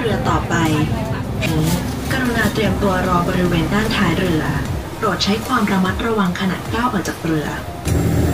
รือต่อไปกรุณาเตรียมตัวรอบริเวณด้านท้ายเรือโปรดใช้ความระมัดระวังขณะก้าวออกจากเรือ